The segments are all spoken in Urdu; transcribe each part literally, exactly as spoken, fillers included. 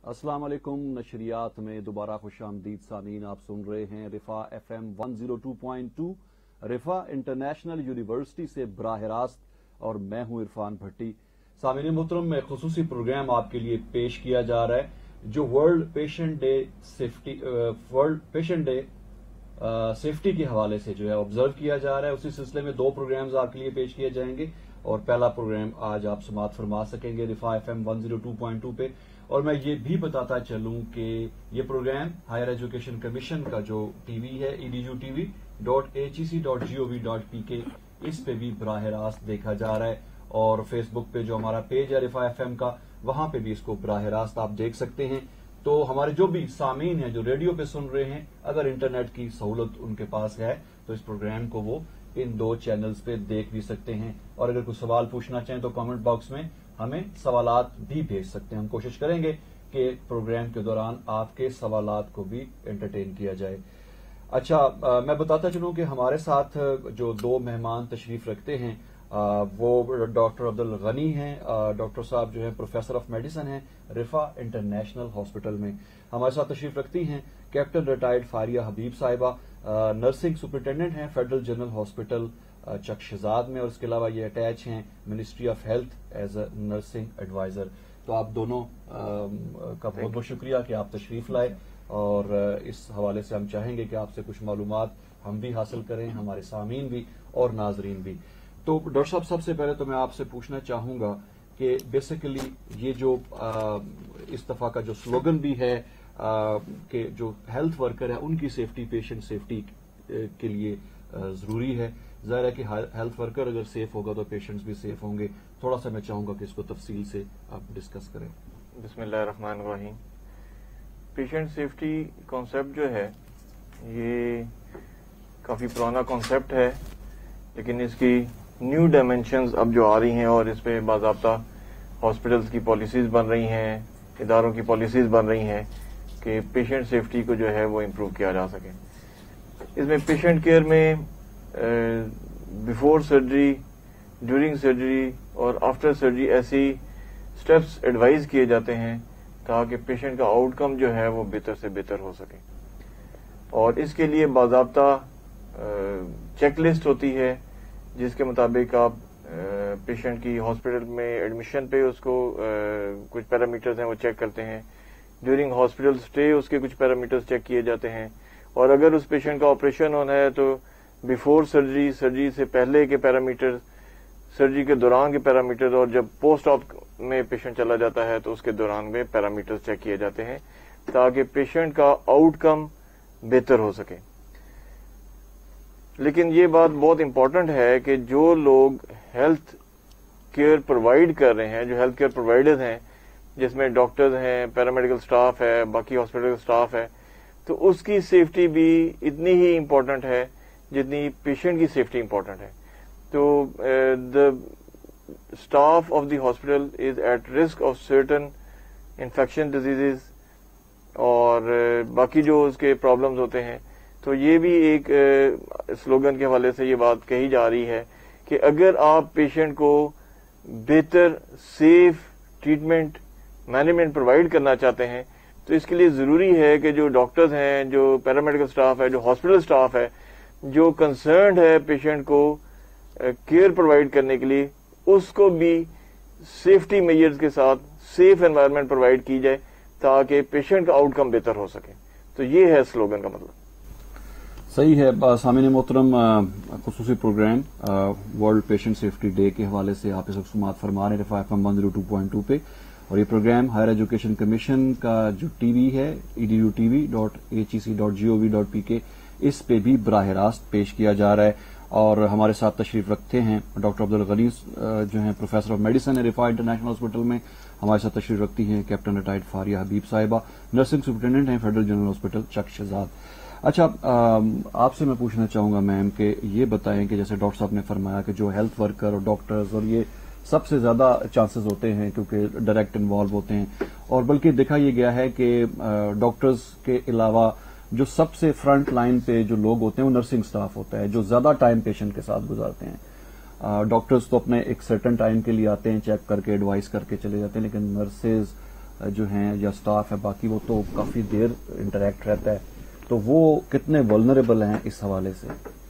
अस्सलाम वालेकुम। नशरियात में दोबारा खुश आमदीद सामीन। आप सुन रहे हैं Riphah F M one zero two point two Riphah international university से बराह रास्त, और मैं हूं इरफान भट्टी। सामीन मोहतरम, में खुसूसी प्रोग्राम आपके लिए पेश किया जा रहा है जो world patient day safety world patient day safety के हवाले से जो है ऑब्जर्व किया जा रहा है। उसी सिलसिले में दो प्रोग्राम्स आपके लिए पेश किए जाएंगे, और पहला प्रोग्राम आज आप समात फरमा सकेंगे Riphah F M one zero two point two पे। और मैं ये भी बताता चलूं कि ये प्रोग्राम हायर एजुकेशन कमीशन का जो टीवी है E D U TV dot H E C dot G O V dot P K, इस पे भी बराह रास्त देखा जा रहा है, और फेसबुक पे जो हमारा पेज है रिफा एफ एम का, वहां पे भी इसको बराह रास्त आप देख सकते हैं। तो हमारे जो भी सामीन हैं जो रेडियो पे सुन रहे हैं, अगर इंटरनेट की सहूलत उनके पास है तो इस प्रोग्राम को वो इन दो चैनल्स पे देख भी सकते हैं। और अगर कोई सवाल पूछना चाहें तो कमेंट बॉक्स में हमें सवालात भी भेज सकते हैं। हम कोशिश करेंगे कि प्रोग्राम के दौरान आपके सवालात को भी एंटरटेन किया जाए। अच्छा, आ, मैं बताता चलूं कि हमारे साथ जो दो मेहमान तशरीफ रखते हैं आ, वो डॉक्टर अब्दुल गनी हैं। डॉक्टर साहब जो है प्रोफेसर ऑफ मेडिसिन हैं रिफा इंटरनेशनल हॉस्पिटल में। हमारे साथ तशरीफ रखती हैं captain retired Faria Habib sahiba, nursing superintendent हैं फेडरल जनरल हॉस्पिटल चकशजाद में, और इसके अलावा ये अटैच हैं ministry of health as a nursing adviser. तो आप दोनों आ, का बहुत बहुत शुक्रिया कि आप तशरीफ लाए, और इस हवाले से हम चाहेंगे कि आपसे कुछ मालूमात हम भी हासिल करें, हमारे सामीन भी और नाजरीन भी। तो डॉक्टर साहब, सबसे पहले तो मैं आपसे पूछना चाहूंगा कि बेसिकली ये जो आ, इस दफा का जो स्लोगन भी है कि जो हेल्थ वर्कर है उनकी सेफ्टी पेशेंट सेफ्टी के लिए जरूरी है। जाहिर है कि हेल्थ वर्कर अगर सेफ होगा तो पेशेंट्स भी सेफ होंगे। थोड़ा सा मैं चाहूंगा कि इसको तफसील से आप डिस्कस करें। बिस्मिल्लाहिर्रहमानिर्रहीम। पेशेंट सेफ्टी कॉन्सेप्ट जो है ये काफी पुराना कॉन्सेप्ट है, लेकिन इसकी न्यू डायमेंशंस अब जो आ रही हैं और इस पे बाज़ाब्ता हॉस्पिटल्स की पॉलिसीज बन रही हैं, इदारों की पॉलिसीज बन रही हैं कि पेशेंट सेफ्टी को जो है वो इम्प्रूव किया जा सके। इसमें पेशेंट केयर में बिफोर सर्जरी, ड्यूरिंग सर्जरी और आफ्टर सर्जरी ऐसी स्टेप्स एडवाइज किए जाते हैं ताकि पेशेंट का आउटकम जो है वो बेहतर से बेहतर हो सके। और इसके लिए बाज़ाब्ता चेकलिस्ट होती है जिसके मुताबिक आप पेशेंट की हॉस्पिटल में एडमिशन पे उसको आ, कुछ पैरामीटर्स हैं वो चेक करते हैं। ड्यूरिंग हॉस्पिटल स्टे उसके कुछ पैरामीटर्स चेक किए जाते हैं, और अगर उस पेशेंट का ऑपरेशन होना है तो बिफोर सर्जरी, सर्जरी से पहले के पैरामीटर्स, सर्जरी के दौरान के पैरामीटर्स, और जब पोस्ट ऑप में पेशेंट चला जाता है तो उसके दौरान में पैरामीटर्स चेक किए जाते हैं ताकि पेशेंट का आउटकम बेहतर हो सके। लेकिन ये बात बहुत इंपॉर्टेंट है कि जो लोग हेल्थ केयर प्रोवाइड कर रहे हैं, जो हेल्थ केयर प्रोवाइडर्स हैं, जिसमें डॉक्टर्स हैं, पैरामेडिकल स्टाफ है, बाकी हॉस्पिटल का स्टाफ है, तो उसकी सेफ्टी भी इतनी ही इंपॉर्टेंट है जितनी पेशेंट की सेफ्टी इंपॉर्टेंट है। तो the staff of the hospital is at risk of certain infection diseases और uh, बाकी जो उसके प्रॉब्लम्स होते हैं। तो ये भी एक स्लोगन के हवाले से ये बात कही जा रही है कि अगर आप पेशेंट को बेहतर सेफ ट्रीटमेंट मैनेजमेंट प्रोवाइड करना चाहते हैं तो इसके लिए जरूरी है कि जो डॉक्टर्स हैं, जो पैरामेडिकल स्टाफ है, जो हॉस्पिटल स्टाफ है, जो कंसर्न्ड है पेशेंट को केयर प्रोवाइड करने के लिए, उसको भी सेफ्टी मेजर्स के साथ सेफ एनवायरनमेंट प्रोवाइड की जाए ताकि पेशेंट का आउटकम बेहतर हो सके। तो ये है स्लोगन का मतलब। सही है। सामीन मोहतरम, खुसूसी programme world patient safety day के हवाले से आप इस वक्त समात फरमा रहे हैं Riphah F M one zero two point two पे, और ये प्रोग्राम हायर एजुकेशन कमीशन का जो टीवी है E D U TV dot H E C dot G O V dot P K, इस पे भी बराह रास्त पेश किया जा रहा है। और हमारे साथ तशरीफ रखते हैं डॉक्टर अब्दुल गनी जो हैं प्रोफेसर ऑफ मेडिसिन है रिफा इंटरनेशनल हॉस्पिटल में। हमारे साथ तशरीफ रखती हैं captain retired Faria Habib sahiba, nursing superintendent हैं फेडरल जनरल हॉस्पिटल चकशजाद। अच्छा, आपसे मैं पूछना चाहूंगा मैम कि ये बताएं कि जैसे डॉक्टर साहब ने फरमाया कि जो हेल्थ वर्कर और डॉक्टर्स और ये सबसे ज्यादा चांसेस होते हैं क्योंकि डायरेक्ट इन्वॉल्व होते हैं, और बल्कि देखा यह गया है कि डॉक्टर्स के अलावा जो सबसे फ्रंट लाइन पे जो लोग होते हैं वो नर्सिंग स्टाफ होता है जो ज्यादा टाइम पेशेंट के साथ गुजारते हैं। डॉक्टर्स तो अपने एक सर्टेन टाइम के लिए आते हैं, चेक करके एडवाइस करके चले जाते हैं, लेकिन नर्सेज جو ہیں یا اسٹاف ہے باقی وہ تو کافی دیر انٹریکٹ رہتا ہے, تو وہ کتنے ولنریبل ہیں اس حوالے سے؟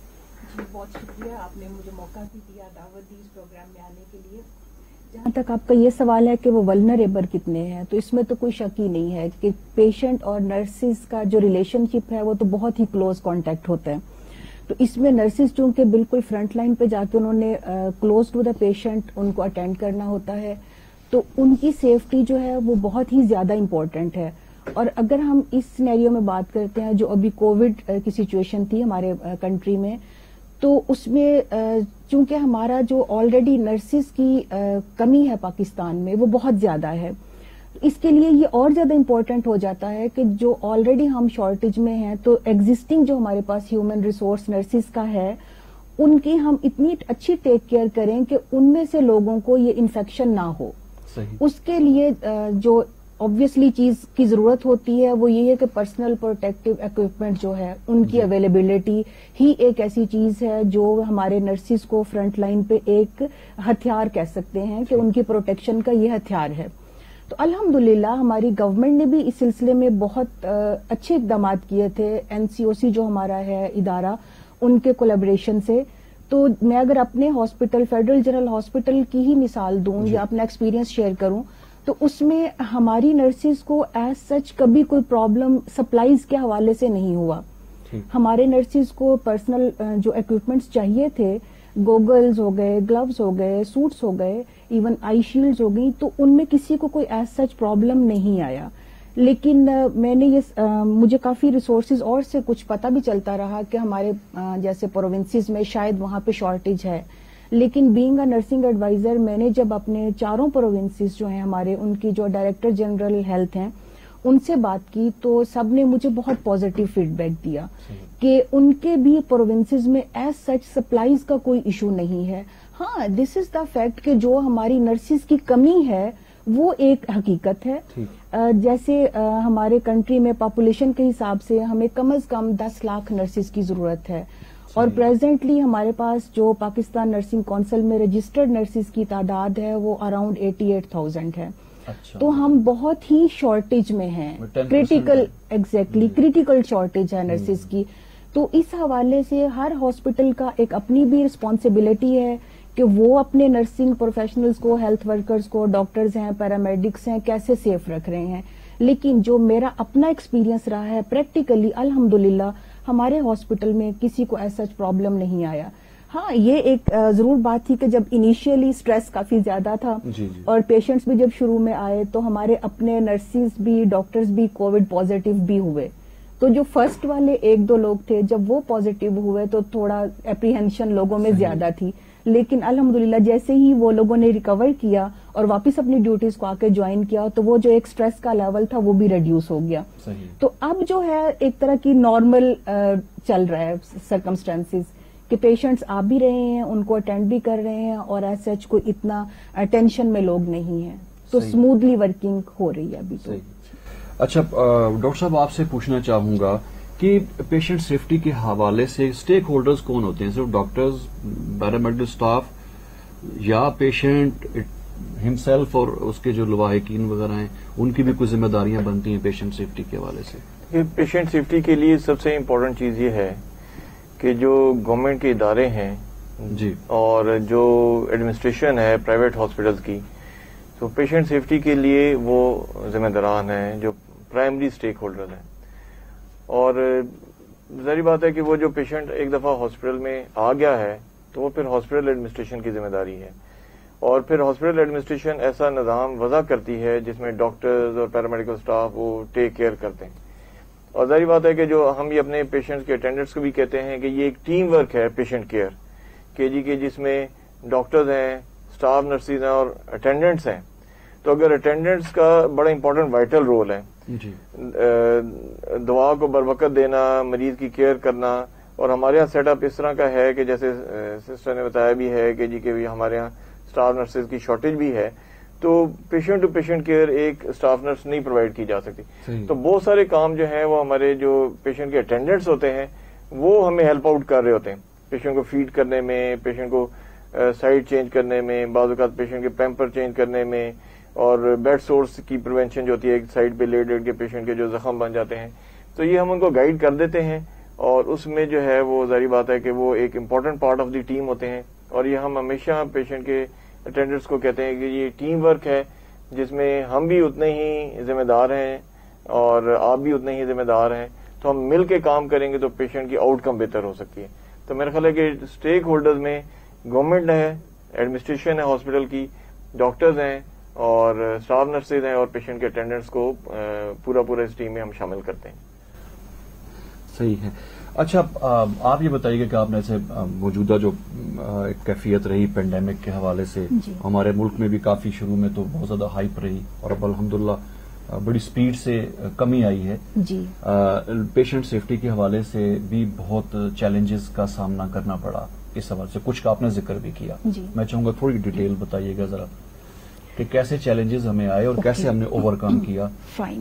جی بہت شکریہ, آپ نے مجھے موقع بھی دیا, دعوت دی اس پروگرام میں آنے کے لیے. جہاں تک آپ کا یہ سوال ہے کہ وہ ولنریبل کتنے ہیں, تو اس میں تو کوئی شک ہی نہیں ہے کہ پیشنٹ اور نرسز کا جو ریلیشن شپ ہے وہ تو بہت ہی کلوز کانٹیکٹ ہوتا ہے. تو اس میں نرسز چونکہ بالکل فرنٹ لائن پہ جا کے انہوں نے کلوز ٹو دا پیشنٹ ان کو اٹینڈ کرنا ہوتا ہے, تو ان کی سیفٹی جو ہے وہ بہت ہی زیادہ امپورٹنٹ ہے. اور اگر ہم اس سینیریو میں بات کرتے ہیں جو ابھی کووڈ کی سچویشن تھی ہمارے کنٹری میں, تو اس میں چونکہ ہمارا جو آلریڈی نرسز کی کمی ہے پاکستان میں وہ بہت زیادہ ہے, اس کے لیے یہ اور زیادہ امپورٹنٹ ہو جاتا ہے کہ جو آلریڈی ہم شارٹیج میں ہیں تو ایگزسٹنگ جو ہمارے پاس ہیومن ریسورس نرسز کا ہے ان کی ہم اتنی اچھی ٹیک کیئر کریں کہ ان میں سے لوگوں کو یہ انفیکشن نہ ہو. صحیح. اس کے لیے جو obviously چیز کی ضرورت ہوتی ہے وہ یہ ہے کہ پرسنل پروٹیکٹیو اکوپمنٹ جو ہے ان کی اویلیبلٹی ہی ایک ایسی چیز ہے جو ہمارے نرسز کو فرنٹ لائن پہ ایک ہتھیار کہہ سکتے ہیں کہ ان کی پروٹیکشن کا یہ ہتھیار ہے. تو الحمدللہ ہماری گورنمنٹ نے بھی اس سلسلے میں بہت اچھے اقدامات کیے تھے. این سی او سی جو ہمارا ہے ادارہ, ان کے کولیبریشن سے. تو میں اگر اپنے ہاسپٹل فیڈرل جنرل ہاسپٹل کی ہی مثال دوں یا اپنا ایکسپیرینس شیئر کروں تو اس میں ہماری نرسز کو ایز سچ کبھی کوئی پرابلم سپلائیز کے حوالے سے نہیں ہوا. ہمارے نرسز کو پرسنل جو اکوپمنٹس چاہیے تھے, گوگلز ہو گئے, گلوز ہو گئے, سوٹس ہو گئے, ایون آئی شیلڈز ہو گئی, تو ان میں کسی کو کوئی ایز سچ پرابلم نہیں آیا. لیکن میں نے یہ مجھے کافی ریسورسز اور سے کچھ پتہ بھی چلتا رہا کہ ہمارے جیسے پروونسز میں شاید وہاں پہ شارٹیج ہے, لیکن بینگ اے نرسنگ ایڈوائزر میں نے جب اپنے چاروں پروونسز جو ہیں ہمارے ان کی جو ڈائریکٹر جنرل ہیلتھ ہیں ان سے بات کی تو سب نے مجھے بہت پازیٹیو فیڈ بیک دیا کہ ان کے بھی پروونسز میں ایز سچ سپلائیز کا کوئی ایشو نہیں ہے. ہاں دس از دا فیکٹ کہ جو ہماری نرسز کی کمی ہے وہ ایک حقیقت ہے. جیسے ہمارے کنٹری میں پاپولیشن کے حساب سے ہمیں کم از کم دس لاکھ نرسز کی ضرورت ہے, اور پریزنٹلی ہمارے پاس جو پاکستان نرسنگ کونسل میں رجسٹرڈ نرسز کی تعداد ہے وہ اراؤنڈ ایٹی ایٹ تھاؤزینڈ ہے. تو ہم بہت ہی شارٹیج میں ہیں, کریٹیکل ایگزیکٹلی کریٹیکل شارٹیج ہے نرسز کی. تو اس حوالے سے ہر ہاسپٹل کا ایک اپنی بھی رسپانسبلٹی ہے کہ وہ اپنے نرسنگ پروفیشنلز کو, ہیلتھ ورکرز کو, ڈاکٹرز ہیں, پیرامیڈکس ہیں, کیسے سیف رکھ رہے ہیں. لیکن جو میرا اپنا ایکسپیرینس رہا ہے پریکٹیکلی الحمدللہ ہمارے ہاسپٹل میں کسی کو ایسا پرابلم نہیں آیا. ہاں یہ ایک ضرور بات تھی کہ جب انیشیلی سٹریس کافی زیادہ تھا جی جی. اور پیشنٹس بھی جب شروع میں آئے تو ہمارے اپنے نرسز بھی ڈاکٹرز بھی کووڈ پازیٹیو بھی ہوئے. تو جو فرسٹ والے ایک دو لوگ تھے جب وہ پازیٹیو ہوئے تو تھوڑا اپریہنشن لوگوں میں زیادہ تھی, لیکن الحمدللہ جیسے ہی وہ لوگوں نے ریکور کیا اور واپس اپنی ڈیوٹیز کو آ کے جوائن کیا تو وہ جو ایک سٹریس کا لیول تھا وہ بھی ریڈیوس ہو گیا. تو اب جو ہے ایک طرح کی نارمل چل رہا ہے سرکمسٹانسز کہ پیشنٹس آ بھی رہے ہیں, ان کو اٹینڈ بھی کر رہے ہیں, اور ایز سچ کوئی اتنا ٹینشن میں لوگ نہیں ہیں, تو اسموتھلی ورکنگ ہو رہی ہے ابھی. تو اچھا ڈاکٹر صاحب آپ سے پوچھنا چاہوں گا کہ پیشنٹ سیفٹی کے حوالے سے اسٹیک ہولڈرز کون ہوتے ہیں؟ صرف ڈاکٹرز, پیرامیڈیکل اسٹاف, یا پیشنٹ ہمسیلف اور اس کے جو لواحقین وغیرہ ہیں ان کی بھی کچھ ذمہ داریاں بنتی ہیں پیشنٹ سیفٹی کے حوالے سے؟ پیشنٹ سیفٹی کے لیے سب سے امپورٹنٹ چیز یہ ہے کہ جو گورنمنٹ کے ادارے ہیں جی اور جو ایڈمنسٹریشن ہے پرائیویٹ ہاسپٹلز کی, تو پیشنٹ سیفٹی کے لیے وہ ذمہ داران ہیں جو پرائمری اسٹیک ہولڈر ہیں. اور ظاہری بات ہے کہ وہ جو پیشنٹ ایک دفعہ ہاسپٹل میں آ گیا ہے تو وہ پھر ہاسپٹل ایڈمنسٹریشن کی ذمہ داری ہے, اور پھر ہاسپٹل ایڈمنسٹریشن ایسا نظام وضع کرتی ہے جس میں ڈاکٹرز اور پیرامیڈیکل اسٹاف وہ ٹیک کیئر کرتے ہیں. اور ظاہری بات ہے کہ جو ہم یہ اپنے پیشنٹس کے اٹینڈنٹس کو بھی کہتے ہیں کہ یہ ایک ٹیم ورک ہے پیشنٹ کیئر کہ جی کہ جس میں ڈاکٹرز ہیں, اسٹاف نرسز ہیں اور اٹینڈنٹس ہیں. تو اگر اٹینڈنٹس کا بڑا امپورٹنٹ وائٹل رول ہے جی. دوا کو بر وقت دینا, مریض کی کیئر کرنا, اور ہمارے یہاں سیٹ اپ اس طرح کا ہے کہ جیسے سسٹر نے بتایا بھی ہے کہ جی کہ ہمارے یہاں اسٹاف نرسز کی شارٹیج بھی ہے, تو پیشنٹ ٹو پیشنٹ کیئر ایک اسٹاف نرس نہیں پرووائڈ کی جا سکتی. تو بہت سارے کام جو ہیں وہ ہمارے جو پیشنٹ کے اٹینڈنٹس ہوتے ہیں وہ ہمیں ہیلپ آؤٹ کر رہے ہوتے ہیں, پیشنٹ کو فیڈ کرنے میں, پیشنٹ کو سائڈ چینج کرنے میں, بعض اوقات پیشنٹ کے پیمپر چینج کرنے میں, اور بیڈ سورس کی پریونشن جو ہوتی ہے، ایک سائڈ پہ لیٹ لیٹ کے پیشنٹ کے جو زخم بن جاتے ہیں، تو یہ ہم ان کو گائیڈ کر دیتے ہیں، اور اس میں جو ہے وہ ظاہری بات ہے کہ وہ ایک important part of the team ہوتے ہیں. اور یہ ہم ہمیشہ پیشنٹ کے اٹینڈنٹس کو کہتے ہیں کہ یہ ٹیم ورک ہے جس میں ہم بھی اتنے ہی ذمہ دار ہیں اور آپ بھی اتنے ہی ذمہ دار ہیں. تو ہم مل کے کام کریں گے تو پیشنٹ کی آؤٹ کم بہتر ہو سکتی ہے. تو میرا خیال ہے کہ اسٹیک ہولڈرز میں گورنمنٹ ہے، ایڈمنسٹریشن ہے ہاسپٹل کی، ڈاکٹرز ہیں اور اسٹاف نرسز ہیں اور پیشنٹ کے اٹینڈنٹس کو پورا پورا اس ٹیم میں ہم شامل کرتے ہیں. صحیح ہے. اچھا آپ یہ بتائیے کہ آپ نے ایسے موجودہ جو ایک کیفیت رہی پینڈیمک کے حوالے سے، جی. ہمارے ملک میں بھی کافی شروع میں تو بہت زیادہ ہائپ رہی اور اب الحمدللہ بڑی سپیڈ سے کمی آئی ہے. جی. پیشنٹ سیفٹی کے حوالے سے بھی بہت چیلنجز کا سامنا کرنا پڑا. اس حوالے سے کچھ کا آپ نے ذکر بھی کیا. جی. میں چاہوں گا تھوڑی ڈیٹیل بتائیے گا ذرا کہ کیسے چیلنجز ہمیں آئے اور کیسے ہم نے اوور کم کیا. فائن.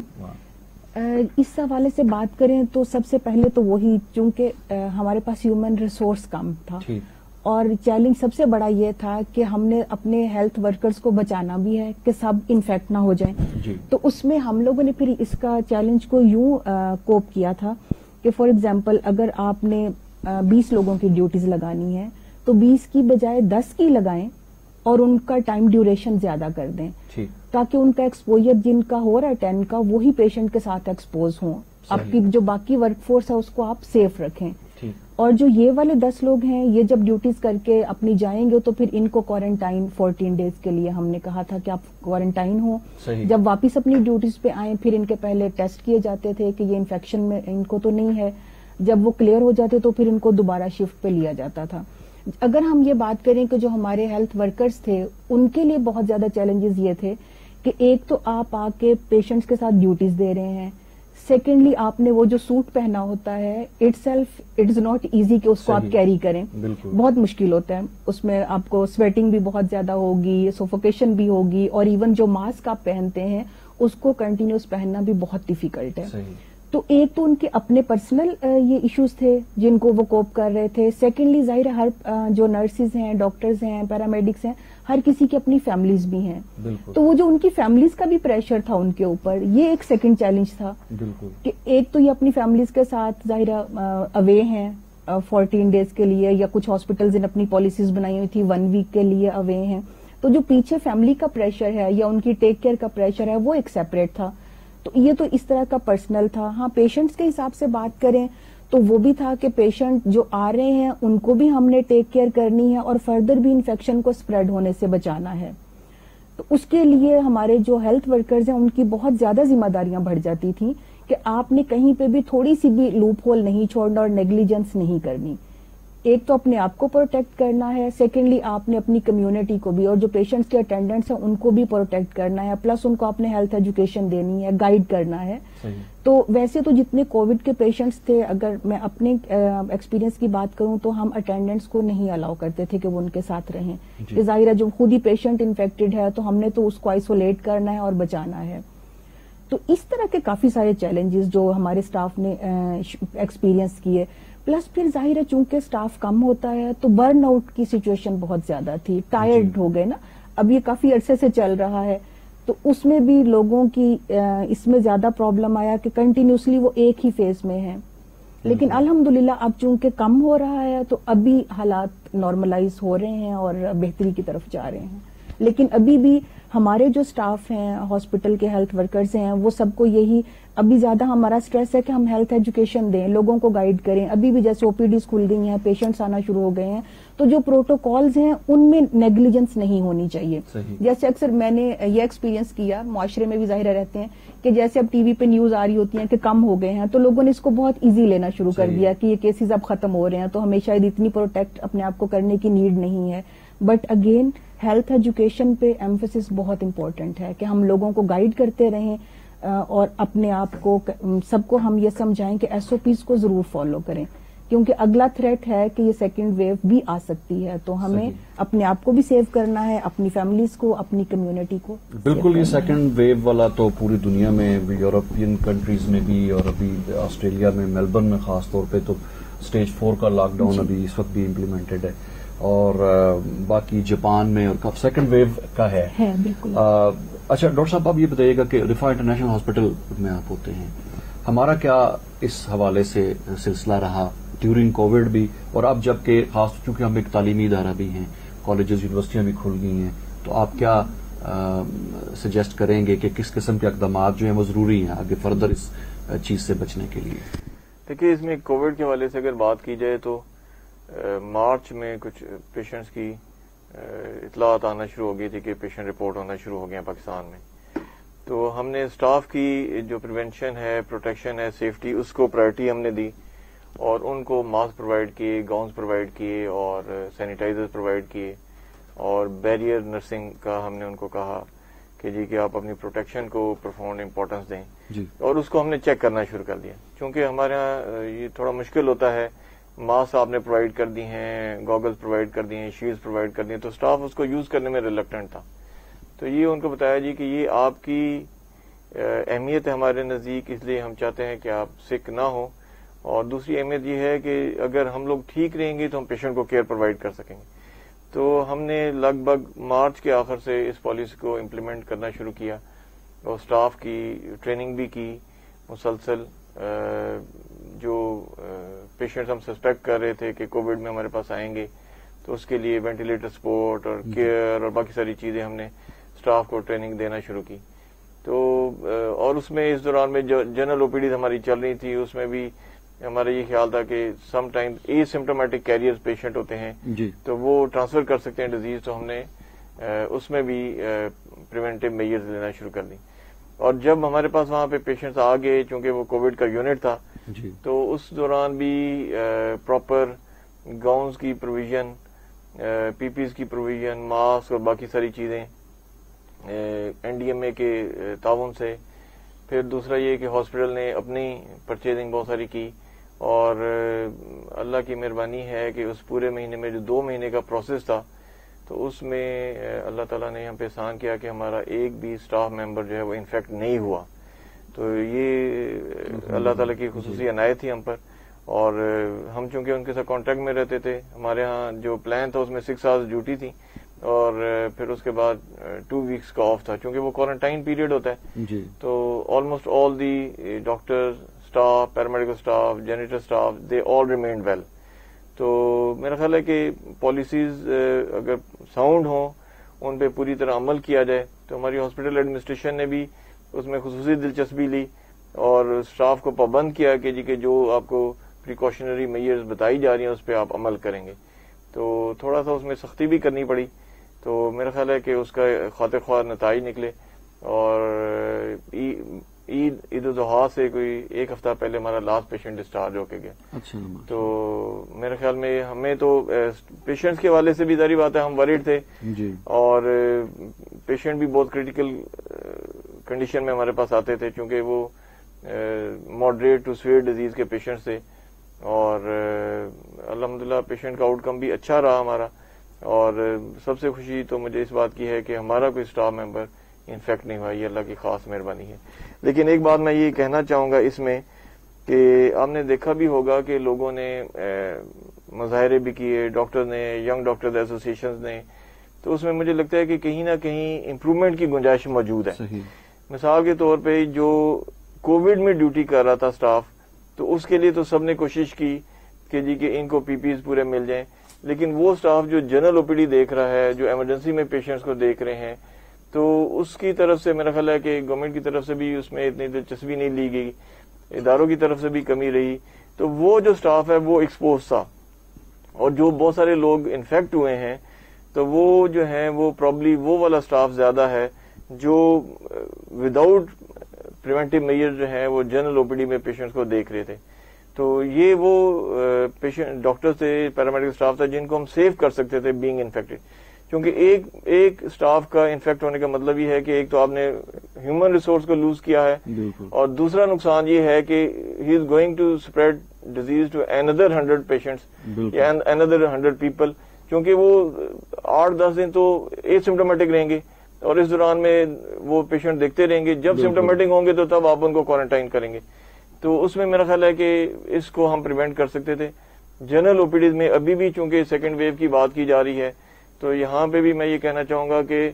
اس حوالے سے بات کریں تو سب سے پہلے تو وہی، چونکہ ہمارے پاس ہیومن ریسورس کم تھا اور چیلنج سب سے بڑا یہ تھا کہ ہم نے اپنے ہیلتھ ورکرز کو بچانا بھی ہے کہ سب انفیکٹ نہ ہو جائیں. جی. تو اس میں ہم لوگوں نے پھر اس کا چیلنج کو یوں کوپ کیا تھا کہ فار ایگزامپل اگر آپ نے بیس لوگوں کی ڈیوٹیز لگانی ہے تو بیس کی بجائے دس کی لگائیں اور ان کا ٹائم ڈیوریشن زیادہ کر دیں تاکہ ان کا ایکسپوجر جن کا ہو رہا ہے ٹین کا وہی پیشنٹ کے ساتھ ایکسپوز ہوں. آپ کی جو باقی ورک فورس ہے اس کو آپ سیف رکھیں. اور جو یہ والے دس لوگ ہیں یہ جب ڈیوٹیز کر کے اپنی جائیں گے تو پھر ان کو کوارنٹائن فورٹین ڈیز کے لیے ہم نے کہا تھا کہ آپ کوارنٹائن ہو. جب واپس اپنی ڈیوٹیز پہ آئیں پھر ان کے پہلے ٹیسٹ کیے جاتے تھے کہ یہ انفیکشن میں ان کو تو نہیں ہے. جب وہ کلیئر ہو جاتے تو پھر ان کو دوبارہ شفٹ پہ لیا جاتا تھا. اگر ہم یہ بات کریں کہ جو ہمارے ہیلتھ ورکرز تھے ان کے لیے بہت زیادہ چیلنجز یہ تھے کہ ایک تو آپ آ کے پیشنٹس کے ساتھ ڈیوٹیز دے رہے ہیں، سیکنڈلی آپ نے وہ جو سوٹ پہنا ہوتا ہے itself it is not easy کہ اس کو آپ کیری کریں. بہت مشکل ہوتا ہے. اس میں آپ کو سویٹنگ بھی بہت زیادہ ہوگی، سوفوکیشن بھی ہوگی، اور ایون جو ماسک آپ پہنتے ہیں اس کو کنٹینیوس پہننا بھی بہت ڈیفیکلٹ ہے. تو ایک تو ان کے اپنے پرسنل یہ ایشوز تھے جن کو وہ کوپ کر رہے تھے. سیکنڈلی ظاہر ہر جو نرسز ہیں، ڈاکٹرز ہیں، پیرامیڈکس ہیں، ہر کسی کی اپنی فیملیز بھی ہیں. تو وہ جو ان کی فیملیز کا بھی پریشر تھا ان کے اوپر، یہ ایک سیکنڈ چیلنج تھا کہ ایک تو یہ اپنی فیملیز کے ساتھ ظاہر اوے ہیں فورٹین ڈیز کے لیے، یا کچھ ہاسپٹلز نے اپنی پالیسیز بنائی ہوئی تھی ون ویک کے لیے اوے ہیں. تو جو پیچھے فیملی کا پریشر ہے یا ان کی ٹیک کیئر کا پریشر ہے وہ ایک سیپریٹ تھا. تو یہ تو اس طرح کا پرسنل تھا. ہاں پیشنٹس کے حساب سے بات کریں تو وہ بھی تھا کہ پیشنٹ جو آ رہے ہیں ان کو بھی ہم نے ٹیک کیئر کرنی ہے اور فردر بھی انفیکشن کو اسپریڈ ہونے سے بچانا ہے. تو اس کے لیے ہمارے جو ہیلتھ ورکرز ہیں ان کی بہت زیادہ ذمہ داریاں بڑھ جاتی تھیں کہ آپ نے کہیں پہ بھی تھوڑی سی بھی لوپ ہول نہیں چھوڑنا اور نیگلیجنس نہیں کرنی. ایک تو اپنے آپ کو پروٹیکٹ کرنا ہے، سیکنڈلی آپ نے اپنی کمیونٹی کو بھی اور جو پیشنٹس کے اٹینڈنٹس ہیں ان کو بھی پروٹیکٹ کرنا ہے، پلس ان کو اپنے ہیلتھ ایجوکیشن دینی ہے، گائیڈ کرنا ہے. تو ویسے تو جتنے کووڈ کے پیشنٹس تھے، اگر میں اپنے ایکسپیرینس کی بات کروں تو ہم اٹینڈنٹس کو نہیں الاؤ کرتے تھے کہ وہ ان کے ساتھ رہیں. کہ ظاہر ہے جو خود ہی پیشنٹ انفیکٹڈ ہے تو ہم نے تو اس کو آئسولیٹ کرنا ہے اور بچانا ہے. تو اس طرح کے کافی سارے چیلنجز جو ہمارے اسٹاف نے ایکسپیرینس کیے. پلس پھر ظاہر ہے چونکہ اسٹاف کم ہوتا ہے تو برن آؤٹ کی سچویشن بہت زیادہ تھی. ٹائرڈ ہو گئے نا. اب یہ کافی عرصے سے چل رہا ہے تو اس میں بھی لوگوں کی اس میں زیادہ پرابلم آیا کہ کنٹینیوسلی وہ ایک ہی فیز میں ہیں. لیکن الحمدللہ اب چونکہ کم ہو رہا ہے تو ابھی حالات نارملائز ہو رہے ہیں اور بہتری کی طرف جا رہے ہیں. لیکن ابھی بھی ہمارے جو سٹاف ہیں ہاسپٹل کے ہیلتھ ورکرز ہیں وہ سب کو یہی ابھی زیادہ ہمارا سٹریس ہے کہ ہم ہیلتھ ایجوکیشن دیں, لوگوں کو گائیڈ کریں. ابھی بھی جیسے او پی ڈیز کھل گئی ہیں, پیشنٹس آنا شروع ہو گئے ہیں, تو جو پروٹوکالز ہیں ان میں نیگلیجنس نہیں ہونی چاہیے. جیسے اکثر میں نے یہ ایکسپیرینس کیا, معاشرے میں بھی ظاہر رہتے ہیں کہ جیسے اب ٹی وی پہ نیوز آ رہی ہوتی ہیں کہ کم ہو گئے ہیں, تو لوگوں نے اس کو بہت ایزی لینا شروع کر دیا کہ یہ کیسز اب ختم ہو رہے ہیں تو ہمیں شاید اتنی پروٹیکٹ اپنے آپ کو کرنے کی نیڈ نہیں ہے. بٹ اگین ہیلتھ ایجوکیشن پہ ایمفیسس بہت امپورٹنٹ ہے کہ ہم لوگوں کو گائیڈ کرتے رہیں اور اپنے آپ کو سب کو ہم یہ سمجھائیں کہ ایس او پیز کو ضرور فالو کریں, کیونکہ اگلا تھریٹ ہے کہ یہ سیکنڈ ویو بھی آ سکتی ہے. تو ہمیں اپنے آپ کو بھی سیو کرنا ہے, اپنی فیملیز کو, اپنی کمیونٹی کو. بالکل, یہ سیکنڈ ویو والا تو پوری دنیا میں, یورپین کنٹریز میں بھی اور ابھی آسٹریلیا میں میلبرن میں خاص طور پہ تو اسٹیج فور کا لاک ڈاؤن ابھی اس وقت بھی امپلیمنٹڈ ہے, اور باقی جاپان میں اور سیکنڈ ویو کا ہے. بالکل اچھا ڈاکٹر صاحب آپ یہ بتائیے گا کہ رفا انٹرنیشنل ہاسپٹل میں آپ ہوتے ہیں، ہمارا کیا اس حوالے سے سلسلہ رہا ڈیورنگ کووڈ بھی، اور اب جب کہ خاص چونکہ ہم ایک تعلیمی ادارہ بھی ہیں، کالجز یونیورسٹیاں بھی کھل گئی ہیں، تو آپ کیا سجیسٹ کریں گے کہ کس قسم کے اقدامات جو ہیں وہ ضروری ہیں آگے فردر اس چیز سے بچنے کے لیے؟ دیکھیے اس میں کووڈ کے حوالے سے اگر بات کی جائے تو مارچ میں کچھ پیشنٹس کی اطلاعات آنا شروع ہو گئی تھی کہ پیشنٹ رپورٹ ہونا شروع ہو گیا پاکستان میں، تو ہم نے اسٹاف کی جو پریونشن ہے، پروٹیکشن ہے، سیفٹی، اس کو پرائرٹی ہم نے دی اور ان کو ماسک پرووائڈ کیے، گاؤنز پرووائڈ کیے اور سینیٹائزر پرووائڈ کیے، اور بیریئر نرسنگ کا ہم نے ان کو کہا کہ جی کہ آپ اپنی پروٹیکشن کو پرفارم امپورٹنس دیں جی. اور اس کو ہم نے چیک کرنا شروع کر دیا، چونکہ ہمارے یہاں یہ تھوڑا مشکل ہوتا ہے، ماسک آپ نے پرووائڈ کر دی ہیں، گوگلز پرووائڈ کر دی ہیں، شیلڈز پرووائڈ کر دی ہیں، تو اسٹاف اس کو یوز کرنے میں ریلکٹنٹ تھا. تو یہ ان کو بتایا جی کہ یہ آپ کی اہمیت ہے ہمارے نزدیک، اس لیے ہم چاہتے ہیں کہ آپ سک نہ ہو، اور دوسری اہمیت یہ ہے کہ اگر ہم لوگ ٹھیک رہیں گے تو ہم پیشنٹ کو کیئر پرووائڈ کر سکیں گے. تو ہم نے لگ بھگ مارچ کے آخر سے اس پالیسی کو امپلیمنٹ کرنا شروع کیا اور اسٹاف کی ٹریننگ بھی کی مسلسل. جو پیشنٹس ہم سسپیکٹ کر رہے تھے کہ کووڈ میں ہمارے پاس آئیں گے تو اس کے لیے وینٹیلیٹر سپورٹ اور کیئر اور باقی ساری چیزیں ہم نے اسٹاف کو ٹریننگ دینا شروع کی. تو اور اس میں اس دوران میں جو جنرل او پی ڈیز ہماری چل رہی تھی، اس میں بھی ہمارا یہ خیال تھا کہ some time asymptomatic carrier patient ہوتے ہیں جی. تو وہ ٹرانسفر کر سکتے ہیں ڈیزیز، تو ہم نے اس میں بھی پریونٹیو میجرز لینا شروع کر دی. اور جب ہمارے پاس وہاں پہ پیشنٹس آ گئے، چونکہ وہ کووڈ کا یونٹ تھا جی. تو اس دوران بھی پراپر گاؤنز کی پروویژن، پی پیز کی پروویژن، ماسک اور باقی ساری چیزیں این ڈی ایم اے کے تعاون سے. پھر دوسرا یہ کہ ہاسپٹل نے اپنی پرچیزنگ بہت ساری کی، اور اللہ کی مہربانی ہے کہ اس پورے مہینے میں جو دو مہینے کا پروسیس تھا، تو اس میں اللہ تعالیٰ نے ہم پہ احسان کیا کہ ہمارا ایک بھی اسٹاف ممبر جو ہے وہ انفیکٹ نہیں ہوا. تو یہ اللہ تعالیٰ کی خصوصی عنایت تھی ہم پر. اور ہم چونکہ ان کے ساتھ کانٹیکٹ میں رہتے تھے، ہمارے ہاں جو پلان تھا اس میں سکس آورس ڈیوٹی تھی، اور پھر اس کے بعد ٹو ویکس کا آف تھا، چونکہ وہ کوارنٹائن پیریڈ ہوتا ہے جی. تو almost all the doctor staff, paramedical staff, generator staff, they all remained well. تو میرا خیال ہے کہ پالیسیز اگر ساؤنڈ ہوں، ان پہ پوری طرح عمل کیا جائے، تو ہماری ہاسپٹل ایڈمنسٹریشن نے بھی اس میں خصوصی دلچسپی لی اور اسٹاف کو پابند کیا کہ جی کہ جو آپ کو پریکاشنری میئرز بتائی جا رہی ہیں اس پہ آپ عمل کریں گے. تو تھوڑا سا اس میں سختی بھی کرنی پڑی. تو میرا خیال ہے کہ اس کا خاطر خواہ نتائج نکلے. اور عید عید الاضحیٰ سے کوئی ایک ہفتہ پہلے ہمارا لاسٹ پیشنٹ ڈسچارج ہو کے گیا. اچھا. تو میرے خیال میں ہمیں تو پیشنٹس کے حوالے سے بھی ظاہری بات ہے ہم وریڈ تھے جی. اور پیشنٹ بھی بہت کریٹیکل کنڈیشن میں ہمارے پاس آتے تھے، چونکہ وہ ماڈریٹ ٹو سیویئر ڈیزیز کے پیشنٹس تھے. اور الحمدللہ پیشنٹ کا آؤٹ کم بھی اچھا رہا ہمارا. اور سب سے خوشی تو مجھے اس بات کی ہے کہ ہمارا کوئی اسٹاف ممبر انفیکٹ نہیں ہوا، یہ اللہ کی خاص مہربانی ہے. لیکن ایک بات میں یہ کہنا چاہوں گا اس میں کہ آپ نے دیکھا بھی ہوگا کہ لوگوں نے مظاہرے بھی کیے، ڈاکٹر نے، ینگ ڈاکٹر ایسوسیشنز نے، تو اس میں مجھے لگتا ہے کہ کہیں نہ کہیں امپروومنٹ کی گنجائش موجود ہے. صحیح. مثال کے طور پہ جو کووڈ میں ڈیوٹی کر رہا تھا اسٹاف، تو اس کے لیے تو سب نے کوشش کی کہ جی کہ ان کو پی پیز پورے مل جائیں. لیکن وہ اسٹاف جو جنرل او پی ڈی دیکھ رہا ہے، جو ایمرجنسی میں پیشنٹس کو دیکھ رہے ہیں، تو اس کی طرف سے میرا خیال ہے کہ گورنمنٹ کی طرف سے بھی اس میں اتنی دلچسپی نہیں لی گئی، اداروں کی طرف سے بھی کمی رہی. تو وہ جو اسٹاف ہے وہ ایکسپوز تھا، اور جو بہت سارے لوگ انفیکٹ ہوئے ہیں تو وہ جو ہیں وہ پرابلی وہ والا اسٹاف زیادہ ہے جو وداؤٹ پریونٹیو میئر جو ہیں وہ جنرل او پی ڈی میں پیشنٹس کو دیکھ رہے تھے. تو یہ وہ پیشنٹ ڈاکٹر تھے، پیرامیڈیکل اسٹاف تھا جن کو ہم سیو کر سکتے تھے بینگ انفیکٹڈ. کیونکہ ایک ایک اسٹاف کا انفیکٹ ہونے کا مطلب یہ ہے کہ ایک تو آپ نے ہیومن ریسورس کو لوز کیا ہے، اور دوسرا نقصان یہ ہے کہ he is going to spread disease to اندر ہنڈریڈ پیشنٹس یا اندر ہنڈریڈ پیپل. کیونکہ وہ آٹھ دس دن تو اے سمپٹومیٹک رہیں گے، اور اس دوران میں وہ پیشنٹ دیکھتے رہیں گے. جب سمپٹومیٹک ہوں گے تو تب آپ ان کو کوارنٹائن کریں گے. تو اس میں میرا خیال ہے کہ اس کو ہم پریونٹ کر سکتے تھے. جنرل او پی ڈیز میں ابھی بھی چونکہ سیکنڈ ویو کی بات کی جا رہی ہے، تو یہاں پہ بھی میں یہ کہنا چاہوں گا کہ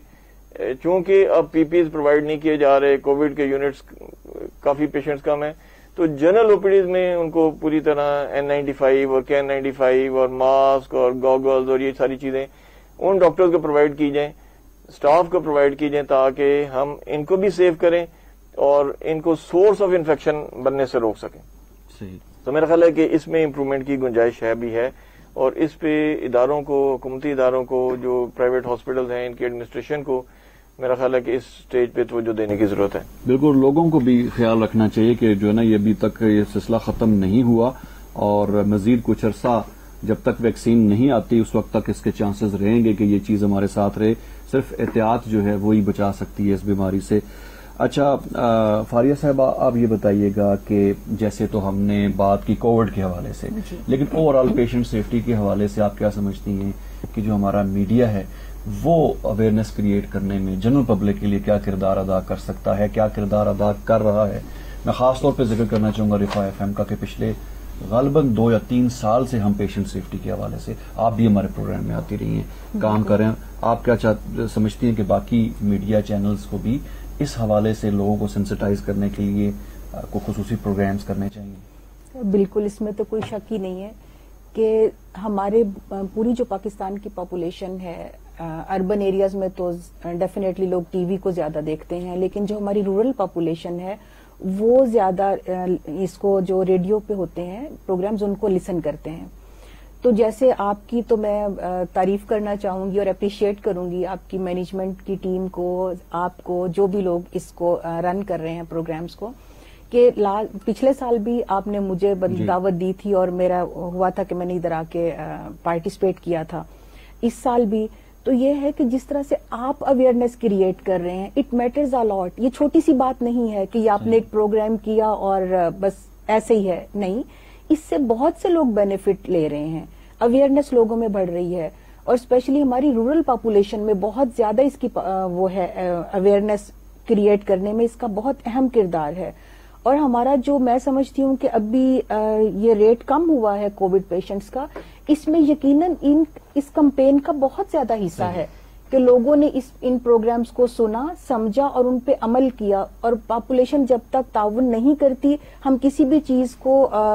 چونکہ اب پی پی ایز پرووائڈ نہیں کیے جا رہے, کووڈ کے یونٹس کافی پیشنٹس کم ہیں, تو جنرل او پی ڈیز میں ان کو پوری طرح این نائنٹی فائیو اور کین نائنٹی فائیو اور ماسک اور گوگلز اور یہ ساری چیزیں ان ڈاکٹرز کو پرووائڈ کی جائیں, اسٹاف کو پرووائڈ کی جائیں, تاکہ ہم ان کو بھی سیو کریں اور ان کو سورس آف انفیکشن بننے سے روک سکیں. صحیح. تو میرا خیال ہے کہ اس میں امپروومنٹ کی گنجائش ہے بھی ہے, اور اس پہ اداروں کو, حکومتی اداروں کو, جو پرائیویٹ ہاسپٹلز ہیں, ان کی ایڈمنسٹریشن کو میرا خیال ہے کہ اس سٹیج پہ توجہ دینے کی ضرورت ہے. بالکل, لوگوں کو بھی خیال رکھنا چاہیے کہ جو ہے نا یہ ابھی تک یہ سلسلہ ختم نہیں ہوا, اور مزید کچھ عرصہ جب تک ویکسین نہیں آتی اس وقت تک اس کے چانسز رہیں گے کہ یہ چیز ہمارے ساتھ رہے. صرف احتیاط جو ہے وہی بچا سکتی ہے اس بیماری سے. اچھا فاریہ صاحبہ, آپ یہ بتائیے گا کہ جیسے تو ہم نے بات کی کووڈ کے حوالے سے, لیکن اوور آل پیشنٹ سیفٹی کے حوالے سے آپ کیا سمجھتی ہیں کہ جو ہمارا میڈیا ہے وہ اویئرنیس کریٹ کرنے میں جنرل پبلک کے لیے کیا کردار ادا کر سکتا ہے, کیا کردار ادا کر رہا ہے؟ میں خاص طور پہ ذکر کرنا چاہوں گا رفا ایف ایم کا کہ پچھلے غالباً دو یا تین سال سے ہم پیشنٹ سیفٹی کے حوالے سے, آپ بھی ہمارے پروگرام میں آتی رہی ہیں, کام کر رہے ہیں. آپ کیا سمجھتی ہیں کہ باقی میڈیا چینلز کو بھی اس حوالے سے لوگوں کو سینسٹائز کرنے کے لیے کوئی خصوصی پروگرامز کرنے چاہیے؟ بالکل, اس میں تو کوئی شک ہی نہیں ہے کہ ہمارے پوری جو پاکستان کی پاپولیشن ہے, اربن ایریاز میں تو ڈیفینیٹلی لوگ ٹی وی کو زیادہ دیکھتے ہیں, لیکن جو ہماری رورل پاپولیشن ہے وہ زیادہ اس کو جو ریڈیو پہ ہوتے ہیں پروگرامز ان کو لسن کرتے ہیں. تو جیسے آپ کی تو میں تعریف کرنا چاہوں گی اور اپریشیٹ کروں گی آپ کی مینجمنٹ کی ٹیم کو, آپ کو, جو بھی لوگ اس کو رن کر رہے ہیں پروگرامز کو, کہ پچھلے سال بھی آپ نے مجھے دعوت دی تھی اور میرا ہوا تھا کہ میں نے ادھر آ کے پارٹیسپیٹ کیا تھا. اس سال بھی تو یہ ہے کہ جس طرح سے آپ اویئرنیس کریٹ کر رہے ہیں, اٹ میٹرز ا لاٹ. یہ چھوٹی سی بات نہیں ہے کہ یہ آپ نے ایک پروگرام کیا اور بس ایسے ہی ہے, نہیں, اس سے بہت سے لوگ بینیفٹ لے رہے ہیں, اویئرنیس لوگوں میں بڑھ رہی ہے, اور اسپیشلی ہماری رورل پاپولیشن میں بہت زیادہ اس کی وہ ہے اویئرنیس کریٹ کرنے میں اس کا بہت اہم کردار ہے. اور ہمارا جو میں سمجھتی ہوں کہ ابھی یہ ریٹ کم ہوا ہے کووڈ پیشنٹس کا, اس میں یقیناً ان اس کمپین کا بہت زیادہ حصہ ہے کہ لوگوں نے اس ان پروگرامز کو سنا, سمجھا اور ان پہ عمل کیا. اور پاپولیشن جب تک تعاون نہیں کرتی, ہم کسی بھی چیز کو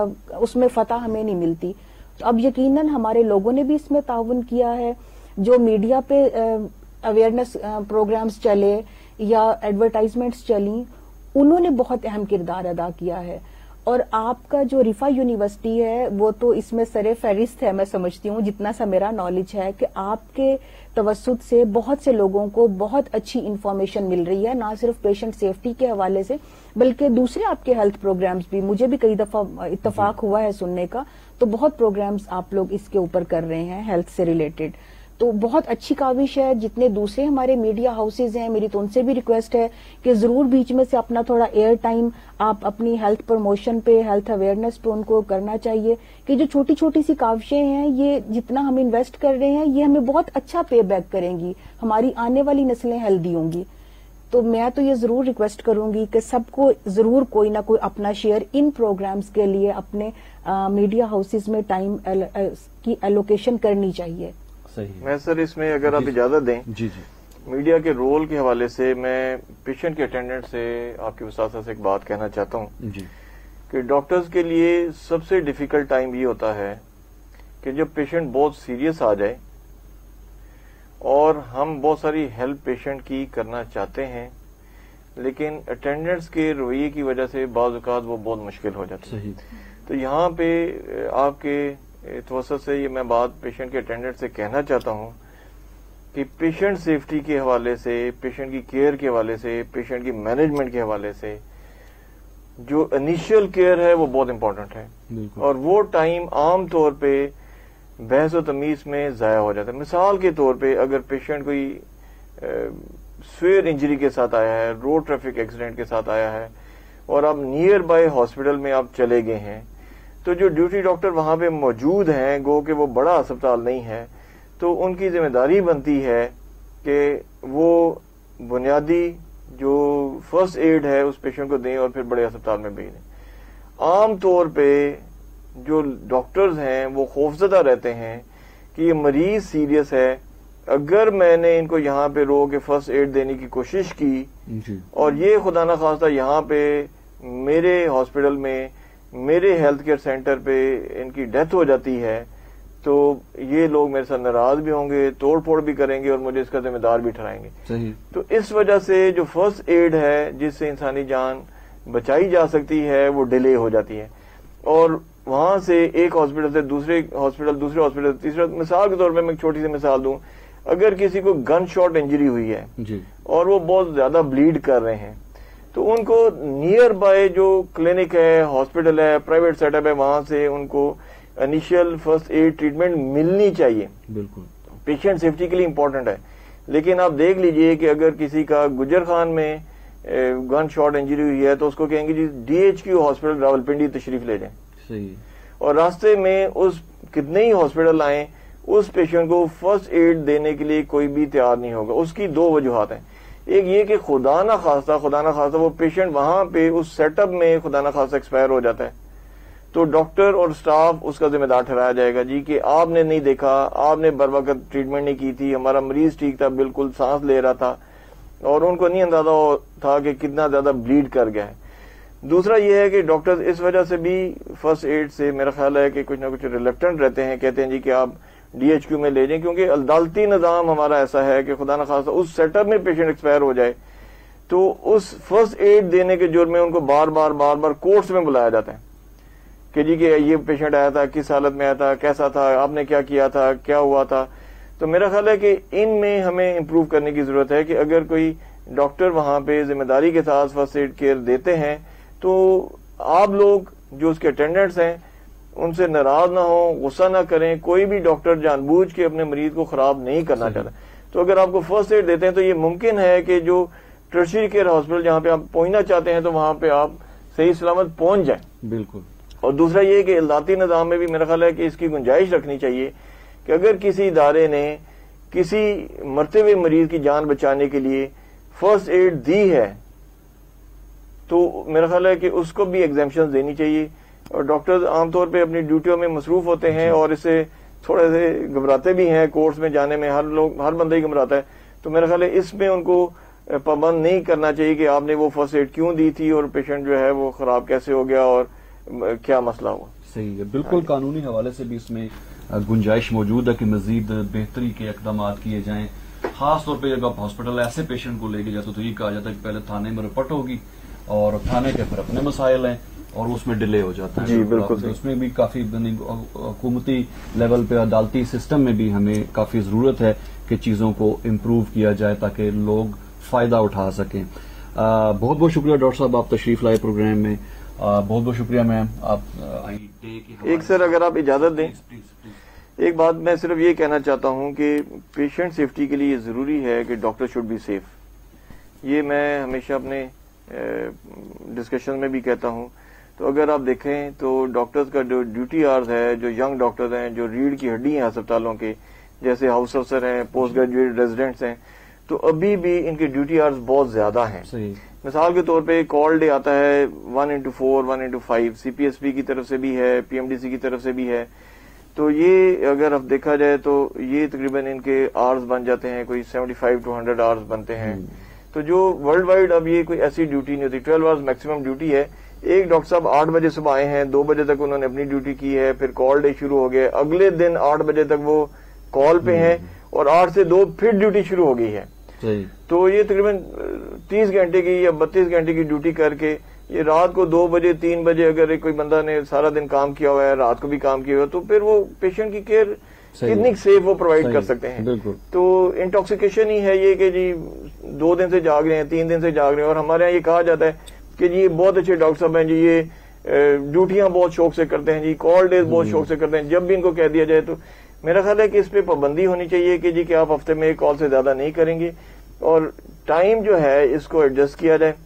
اس میں فتح ہمیں نہیں ملتی. تو اب یقیناً ہمارے لوگوں نے بھی اس میں تعاون کیا ہے. جو میڈیا پہ اویئرنیس پروگرامز چلے یا ایڈورٹائزمنٹس چلیں, انہوں نے بہت اہم کردار ادا کیا ہے. اور آپ کا جو رفا یونیورسٹی ہے وہ تو اس میں سر فہرست ہے, میں سمجھتی ہوں, جتنا سا میرا نالج ہے, کہ آپ کے توسط سے بہت سے لوگوں کو بہت اچھی انفارمیشن مل رہی ہے, نہ صرف پیشنٹ سیفٹی کے حوالے سے بلکہ دوسرے آپ کے ہیلتھ پروگرامز بھی. مجھے بھی کئی دفعہ اتفاق ہوا ہے سننے کا, تو بہت پروگرامز آپ لوگ اس کے اوپر کر رہے ہیں ہیلتھ سے ریلیٹڈ. تو بہت اچھی کاوش ہے. جتنے دوسرے ہمارے میڈیا ہاؤسز ہیں, میری تو ان سے بھی ریکویسٹ ہے کہ ضرور بیچ میں سے اپنا تھوڑا ایئر ٹائم آپ اپنی ہیلتھ پروموشن پہ, ہیلتھ اویئرنیس پہ ان کو کرنا چاہیے, کہ جو چھوٹی چھوٹی سی کاوشیں ہیں یہ جتنا ہم انویسٹ کر رہے ہیں یہ ہمیں بہت اچھا پے بیک کریں گی, ہماری آنے والی نسلیں ہیلدی ہوں گی. تو میں تو یہ ضرور ریکویسٹ کروں گی کہ سب کو ضرور کوئی نہ کوئی اپنا شیئر ان پروگرامز کے لیے اپنے میڈیا ہاؤسز میں ٹائم کی ایلوکیشن کرنی چاہیے. میں سر اس میں اگر آپ اجازت دیں, جی جی, میڈیا کے رول کے حوالے سے میں پیشنٹ کے اٹینڈنٹ سے آپ کے وساطت سے ایک بات کہنا چاہتا ہوں جی, کہ ڈاکٹرز کے لیے سب سے ڈیفیکلٹ ٹائم یہ ہوتا ہے کہ جب پیشنٹ بہت سیریس آ جائے اور ہم بہت ساری ہیلپ پیشنٹ کی کرنا چاہتے ہیں, لیکن اٹینڈنٹس کے رویے کی وجہ سے بعض اوقات وہ بہت مشکل ہو جاتی ہے. تو یہاں پہ آپ کے توسط سے یہ میں بات پیشنٹ کے اٹینڈنٹ سے کہنا چاہتا ہوں کہ پیشنٹ سیفٹی کے حوالے سے, پیشنٹ کی کیئر کے حوالے سے, پیشنٹ کی مینجمنٹ کے حوالے سے جو انیشیل کیئر ہے وہ بہت امپورٹنٹ ہے, اور وہ ٹائم عام طور پہ بحث و تمیز میں ضائع ہو جاتا ہے. مثال کے طور پہ اگر پیشنٹ کوئی سویئر انجری کے ساتھ آیا ہے, روڈ ٹریفک ایکسیڈنٹ کے ساتھ آیا ہے, اور آپ نیئر بائی ہاسپٹل میں آپ چلے گئے ہیں, تو جو ڈیوٹی ڈاکٹر وہاں پہ موجود ہیں, گو کہ وہ بڑا اسپتال نہیں ہے, تو ان کی ذمہ داری بنتی ہے کہ وہ بنیادی جو فرسٹ ایڈ ہے اس پیشنٹ کو دیں اور پھر بڑے اسپتال میں بھیج دیں. عام طور پہ جو ڈاکٹرز ہیں وہ خوفزدہ رہتے ہیں کہ یہ مریض سیریس ہے اگر میں نے ان کو یہاں پہ رو کے فرسٹ ایڈ دینے کی کوشش کی اور یہ خدا نخواستہ یہاں پہ میرے ہاسپٹل میں میرے ہیلتھ کیئر سینٹر پہ ان کی ڈیتھ ہو جاتی ہے تو یہ لوگ میرے ساتھ ناراض بھی ہوں گے, توڑ پھوڑ بھی کریں گے اور مجھے اس کا ذمہ دار بھی ٹھہرائیں گے. صحیح. تو اس وجہ سے جو فرسٹ ایڈ ہے جس سے انسانی جان بچائی جا سکتی ہے وہ ڈیلے ہو جاتی ہے, اور وہاں سے ایک ہاسپٹل سے دوسرے ہاسپٹل دوسرے ہاسپٹل تیسرا. مثال کے طور پہ میں ایک چھوٹی سی مثال دوں, اگر کسی کو گن شاٹ انجری ہوئی ہے جی. اور وہ بہت زیادہ بلیڈ کر رہے ہیں تو ان کو نیئر بائی جو کلینک ہے, ہاسپٹل ہے, پرائیویٹ سیٹ اپ ہے, وہاں سے ان کو انیشیل فرسٹ ایڈ ٹریٹمنٹ ملنی چاہیے. بالکل پیشنٹ سیفٹی کے لیے امپورٹنٹ ہے. لیکن آپ دیکھ لیجئے کہ اگر کسی کا گجر خان میں گن شاٹ انجری ہوئی ہے تو اس کو کہیں گے جی D H Q hospital Rawalpindi تشریف لے جائیں. صحیح. اور راستے میں اس کتنے ہی ہاسپٹل آئیں اس پیشنٹ کو فرسٹ ایڈ دینے کے لیے کوئی بھی تیار نہیں ہوگا. اس کی دو وجوہات ہیں. ایک یہ کہ خدا نہ خواستہ خدا نہ خواستہ وہ پیشنٹ وہاں پہ اس سیٹ اپ میں خدا نہ خواستہ ایکسپائر ہو جاتا ہے تو ڈاکٹر اور سٹاف اس کا ذمہ دار ٹھہرایا جائے گا جی کہ آپ نے نہیں دیکھا, آپ نے بر وقت ٹریٹمنٹ نہیں کی تھی, ہمارا مریض ٹھیک تھا, بالکل سانس لے رہا تھا اور ان کو نہیں اندازہ تھا کہ کتنا زیادہ بلیڈ کر گیا ہے. دوسرا یہ ہے کہ ڈاکٹر اس وجہ سے بھی فرسٹ ایڈ سے میرا خیال ہے کہ کچھ نہ کچھ ریلیکٹنٹ رہتے ہیں, کہتے ہیں جی کہ آپ ڈی ایچ کیو میں لے جائیں کیونکہ عدالتی نظام ہمارا ایسا ہے کہ خدا نخواستہ اس سیٹ اپ میں پیشنٹ ایکسپائر ہو جائے تو اس فرسٹ ایڈ دینے کے جرم میں ان کو بار بار بار بار کورٹس میں بلایا جاتا ہے کہ جی کہ یہ پیشنٹ آیا تھا, کس حالت میں آیا تھا, کیسا تھا, آپ نے کیا کیا تھا, کیا ہوا تھا. تو میرا خیال ہے کہ ان میں ہمیں امپروو کرنے کی ضرورت ہے کہ اگر کوئی ڈاکٹر وہاں پہ ذمہ داری کے ساتھ فرسٹ ایڈ کیئر دیتے ہیں تو آپ لوگ جو اس کے اٹینڈنٹس ہیں ان سے ناراض نہ ہوں, غصہ نہ کریں. کوئی بھی ڈاکٹر جان بوجھ کے اپنے مریض کو خراب نہیں کرنا چاہتا. تو اگر آپ کو فرسٹ ایڈ دیتے ہیں تو یہ ممکن ہے کہ جو ٹرشری کیئر ہاسپٹل جہاں پہ آپ پہنچنا چاہتے ہیں تو وہاں پہ آپ صحیح سلامت پہنچ جائیں. بالکل. اور دوسرا یہ کہ عدالتی نظام میں بھی میرا خیال ہے کہ اس کی گنجائش رکھنی چاہیے کہ اگر کسی ادارے نے کسی مرتے ہوئے مریض کی جان بچانے کے لیے فرسٹ ایڈ دی ہے تو میرا خیال ہے کہ اس کو بھی ایگزیمپشن دینی چاہیے. اور ڈاکٹر عام طور پہ اپنی ڈیوٹیوں میں مصروف ہوتے ہیں اور اس سے تھوڑے سے گھبراتے بھی ہیں, کورس میں جانے میں ہر لوگ ہر بندہ ہی گھبراتا ہے. تو میرا خیال ہے اس میں ان کو پابند نہیں کرنا چاہیے کہ آپ نے وہ فرسٹ ایڈ کیوں دی تھی اور پیشنٹ جو ہے وہ خراب کیسے ہو گیا اور کیا مسئلہ ہوا. صحیح ہے. بالکل قانونی حوالے سے بھی اس میں گنجائش موجود ہے کہ مزید بہتری کے اقدامات کیے جائیں. خاص طور پہ جب آپ ہاسپٹل ایسے پیشنٹ کو لے کے جاتے تو یہ کہا جاتا ہے کہ پہلے تھانے میں رپورٹ ہوگی اور تھانے کے پھر اپنے مسائل ہیں اور اس میں ڈیلے ہو جاتا ہے. جی بالکل. اس میں بھی کافی حکومتی لیول پہ عدالتی سسٹم میں بھی ہمیں کافی ضرورت ہے کہ چیزوں کو امپروو کیا جائے تاکہ لوگ فائدہ اٹھا سکیں. بہت بہت شکریہ ڈاکٹر صاحب, آپ تشریف لائے پروگرام میں. بہت بہت شکریہ میم. آپ ایک سر اگر آپ اجازت دیں ایک بات میں صرف یہ کہنا چاہتا ہوں کہ پیشنٹ سیفٹی کے لیے یہ ضروری ہے کہ ڈاکٹر شوڈ بی سیف. یہ میں ہمیشہ اپنے ڈسکشن میں بھی کہتا ہوں. تو اگر آپ دیکھیں تو ڈاکٹرز کا جو ڈیوٹی آرز ہے, جو ینگ ڈاکٹرز ہیں, جو ریڑھ کی ہڈی ہیں اسپتالوں کے, جیسے ہاؤس افسر ہیں, پوسٹ گریجویٹ ریزیڈنٹس ہیں, تو ابھی بھی ان کے ڈیوٹی آرز بہت زیادہ ہیں. مثال کے طور پہ کال ڈے آتا ہے one into four one into five, C P S P کی طرف سے بھی ہے, پی ایم ڈی سی کی طرف سے بھی ہے. تو یہ اگر اب دیکھا جائے تو یہ تقریباً ان کے آرز بن جاتے ہیں, کوئی سیونٹی فائیو ٹو ہنڈریڈ آرز بنتے ہیں. تو جو ورلڈ وائڈ اب یہ کوئی ایسی ڈیوٹی نہیں ہوتی, ٹویلو آورز میکسیمم ڈیوٹی ہے. ایک ڈاکٹر صاحب آٹھ بجے صبح آئے ہیں, دو بجے تک انہوں نے اپنی ڈیوٹی کی ہے, پھر کال ڈے شروع ہو گیا, اگلے دن آٹھ بجے تک وہ کال پہ ہیں اور آٹھ سے دو پھر ڈیوٹی شروع ہو گئی ہے. تو یہ تقریباً تیس گھنٹے کی یا بتیس گھنٹے کی ڈیوٹی کر کے یہ رات کو دو بجے تین بجے اگر کوئی بندہ نے سارا دن کام کیا ہوا ہے, رات کو بھی کام کیا ہوا ہے, تو پھر وہ پیشنٹ کی کیئر کتنی سیف وہ پرووائڈ کر سکتے ہیں. تو انٹاکسیکیشن ہی ہے یہ کہ جی دو دن سے جاگ رہے ہیں, تین دن سے جاگ رہے ہیں. اور ہمارے یہاں یہ کہا جاتا ہے کہ جی یہ بہت اچھے ڈاکٹر صاحب ہیں جی, یہ ڈیوٹیاں بہت شوق سے کرتے ہیں جی, کال ڈیز بہت شوق سے کرتے ہیں. جب بھی ان کو کہہ دیا جائے تو میرا خیال ہے کہ اس پہ پابندی ہونی چاہیے کہ جی کہ آپ ہفتے میں ایک کال سے زیادہ نہیں کریں گے اور ٹائم جو ہے اس کو ایڈجسٹ کیا جائے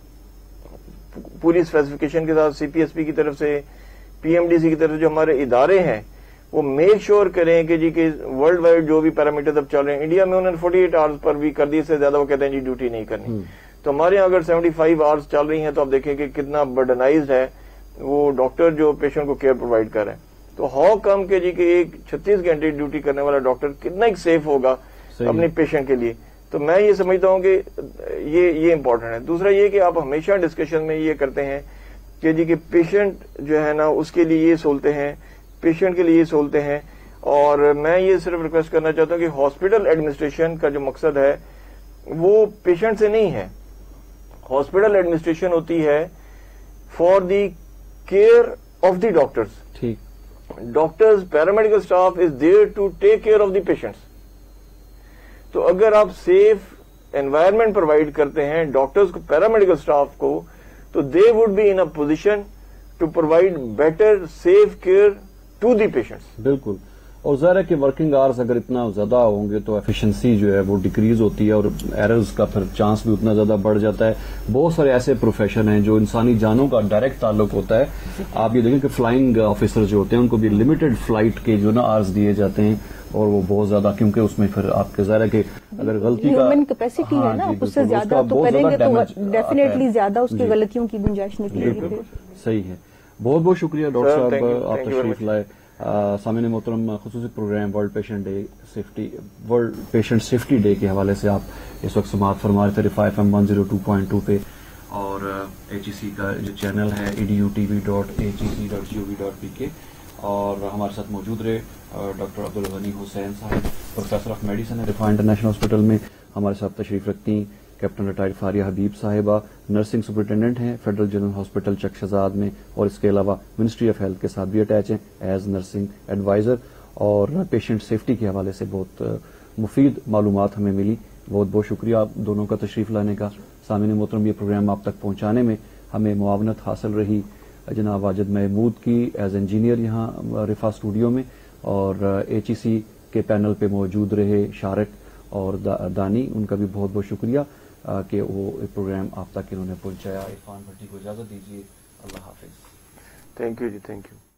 پوری اسپیسیفکیشن کے ساتھ. سی پی ایس پی کی طرف سے, پی ایم ڈی سی کی طرف سے جو ہمارے ادارے ہیں وہ میک شیور کریں کہ جی کہ ورلڈ وائڈ جو بھی پیرامیٹر اب چل رہے ہیں, انڈیا میں انہوں نے فورٹی ایٹ آورس پر بھی کر دی, اس سے زیادہ وہ کہتے ہیں جی ڈیوٹی نہیں کرنی. تو ہمارے یہاں اگر سیونٹی فائیو آورس چل رہی ہیں تو آپ دیکھیں کہ کتنا برڈنائزڈ ہے وہ ڈاکٹر جو پیشنٹ کو کیئر پرووائڈ کر رہے ہیں. تو ہاؤ کم کہ جی کہ ایک چھتیس گھنٹے ڈیوٹی کرنے والا ڈاکٹر کتنا ایک سیف ہوگا اپنے پیشنٹ کے لیے. تو میں یہ سمجھتا ہوں کہ یہ یہ امپورٹنٹ ہے. دوسرا یہ کہ آپ ہمیشہ ڈسکشن میں یہ کرتے ہیں کہ جی کہ پیشنٹ جو ہے نا اس کے لیے یہ سہولتیں ہیں, پیشنٹ کے لیے یہ سہولتیں ہیں. اور میں یہ صرف ریکویسٹ کرنا چاہتا ہوں کہ ہاسپٹل ایڈمنسٹریشن کا جو مقصد ہے وہ پیشنٹ سے نہیں ہے. ہاسپٹل ایڈمنسٹریشن ہوتی ہے for the care of the doctors. ٹھیک. Doctors, paramedical staff is there to take care of the patients. تو اگر آپ سیف انوائرمنٹ پرووائڈ کرتے ہیں ڈاکٹرز کو, پیرامیڈیکل اسٹاف کو, تو they would be in a position to provide better safe care to the patients. بالکل. اور ظاہر ہے کہ ورکنگ آورس اگر اتنا زیادہ ہوں گے تو ایفیشنسی جو ہے وہ ڈیکریز ہوتی ہے اور ایررز کا پھر چانس بھی اتنا زیادہ بڑھ جاتا ہے. بہت سارے ایسے پروفیشن ہیں جو انسانی جانوں کا ڈائریکٹ تعلق ہوتا ہے. آپ یہ دیکھیں کہ فلائنگ آفیسر جو ہوتے ہیں ان کو بھی لمیٹڈ فلائٹ کے جو نا آرز دیے جاتے ہیں اور وہ بہت زیادہ, کیونکہ اس میں پھر آپ کے ظاہر ہے کہ اگر غلطی کا ہیومن کیپیسٹی ہے نا, اس سے زیادہ تو کریں گے تو ڈیفینیٹلی زیادہ اس کی غلطیوں کی گنجائش نکلے گی. صحیح ہے. بہت بہت شکریہ ڈاکٹر صاحب, آپ تشریف لائے. سامعین محترم, خصوصی programme world patient day safety world patient safety day کے حوالے سے آپ اس وقت سماعت فرما رہے تھے Rifah F M one zero two point two پہ, اور ایچ ای سی کا جو چینل ہے E D U T V dot H E C dot G O V dot P K. اور ہمارے ساتھ موجود رہے doctor Abdul Ghani Hussain sahib, professor of medicine Rifah international hospital میں. ہمارے ساتھ تشریف رکھتی ہیں captain retired Faria Habib sahiba, nursing superintendent ہیں federal general hospital Chak Shahzad میں, اور اس کے علاوہ منسٹری آف ہیلتھ کے ساتھ بھی اٹیچ ہیں ایز نرسنگ ایڈوائزر. اور پیشنٹ سیفٹی کے حوالے سے بہت مفید معلومات ہمیں ملی. بہت بہت شکریہ آپ دونوں کا تشریف لانے کا. سامعین محترم, یہ پروگرام آپ تک پہنچانے میں ہمیں معاونت حاصل رہی جناب واجد محمود کی ایز انجینئر یہاں رفا اسٹوڈیو میں, اور ایچ ای سی کے پینل پہ موجود رہے شارق اور دانی, ان کا بھی بہت بہت شکریہ کہ وہ پروگرام آپ تک انہوں نے پہنچایا. عرفان بھٹی کو اجازت دیجیے. اللہ حافظ. تھینک یو جی, تھینک یو.